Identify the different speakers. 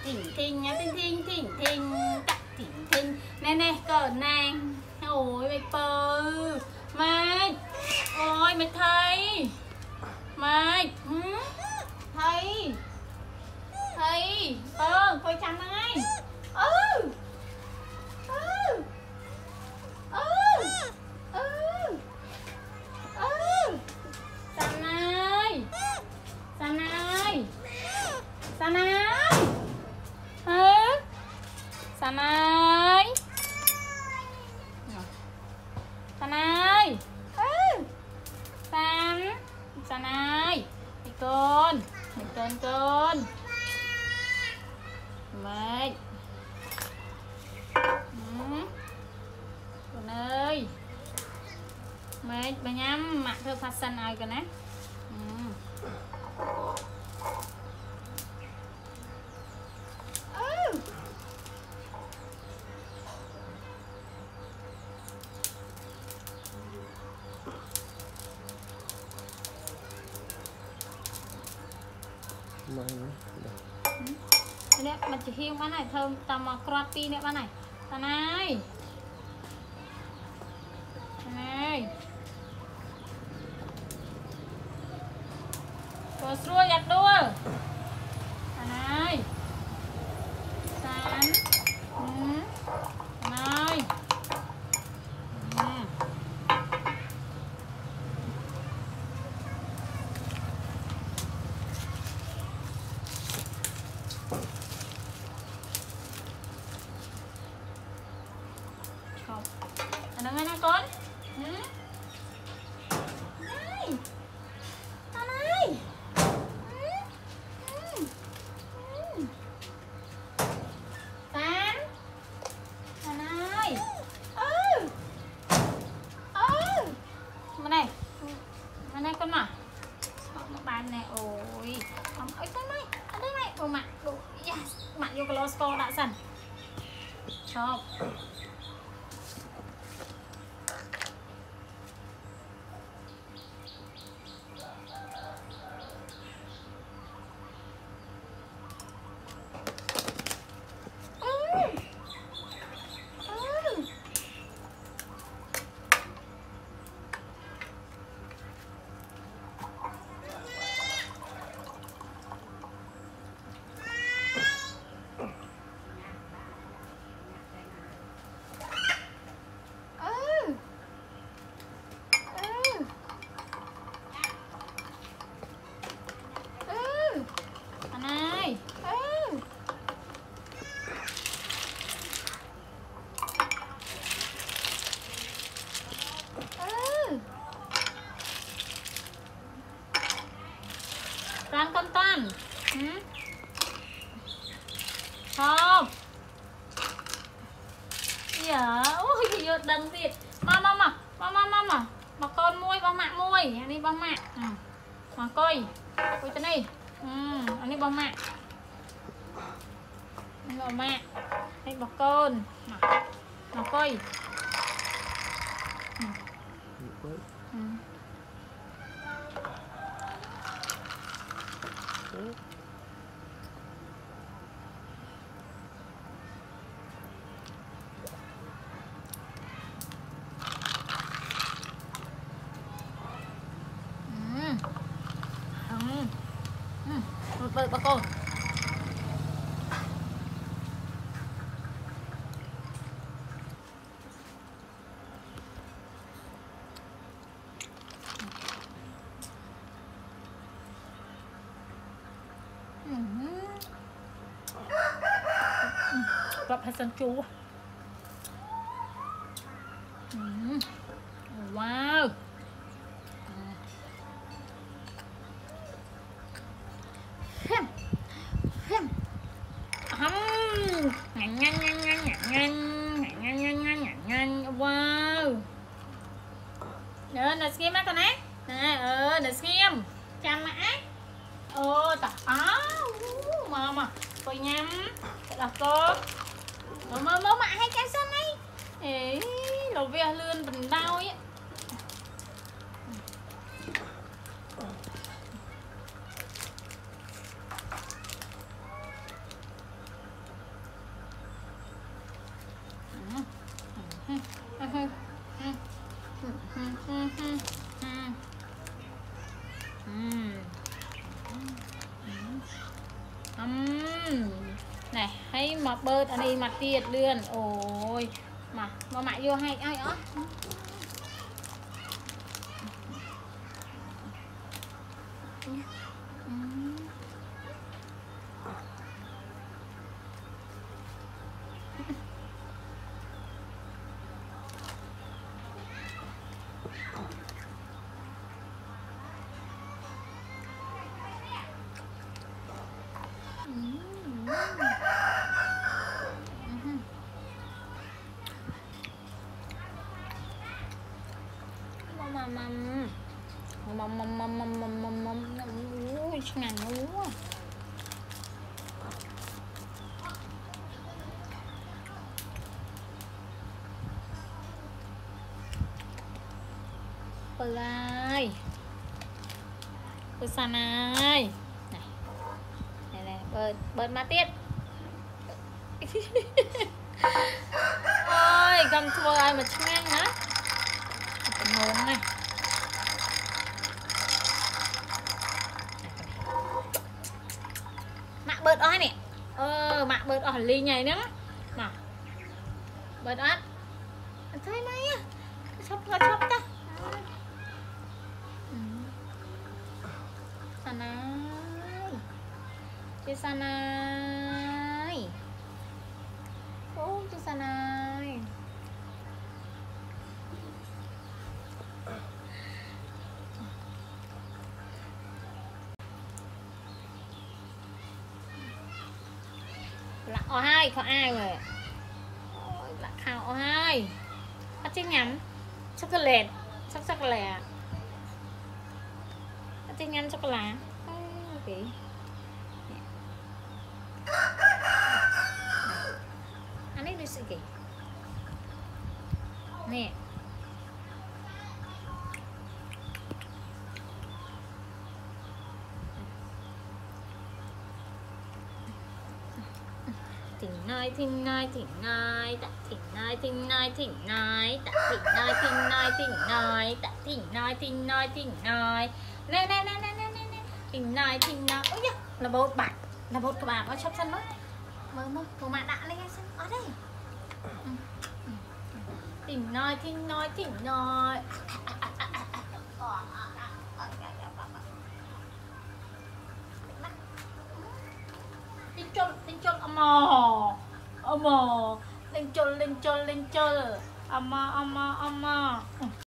Speaker 1: thỉnh thình nhá, thỉnh thình thỉnh thình tắc thỉnh thình nè nè cờ nàng. Ôi mày pơ mày, ôi mày thấy mày thấy thấy coi chăm ai San ơi, San ơi, San ơi, San ơi, San ơi, San, San ơi, con mày con ơi mày bà nhắm mặt thơ phát sân ai cơ nè nè mình chỉ hiên bán này thơm tầm crappy nè bán này ta này này có xua giặt đua ta này San này Anh nghe nè con. Này. Ta này. San. Ta này. Mà này. Mà này con mà. Một bàn này ôi. Ôi con này. Ở đây mày. Ôi mặt. Yes. Mặt vô cái lô score đã dần. Chọc. Con Toàn không dạ ôi gì vậy đằng thiệt mà con môi bao mạng môi anh đi bao mạng mà coi tên này anh đi bao mạng đây bao con mà coi bự bà con gặp hai sân chú wow wow nè skim á con á nè nè skim chăm á ta mà coi nhắm là cô mơ mạ hay cái sân ấy ê lầu ve lươn bình đau ấy này hay mà bớt anh đi mặt tiệt lươn ôi mà mãi vô hay ai ó ui ngàn quá bơi ai bơi sàn ai này này bơi ma tiết ôi cầm thua ai mà ngang hả cái mồm này mạ bớt ói nè mạ bớt ói ly nhảy nữa mà bớt ói thấy này chọc ta sanai chị sanai ô chị sanai là o hai có ai rồi là khảo o hai bắt chiếc nhắm chocolate chocolate bắt chiếc nhắm chocolate ok anh ấy đi sự kì nè thỉnh nói thỉnh nói thỉnh nói tạ thỉnh nói thỉnh nói thỉnh nói tạ thỉnh nói thỉnh nói thỉnh nói tạ thỉnh nói thỉnh nói thỉnh nói nè thỉnh nói ôi da là bột bạc là bột của bà có chốc sân mất mơ của bạn đã lên sân ở đây thỉnh nói thỉnh nói lên chôn lên chôn lên chôn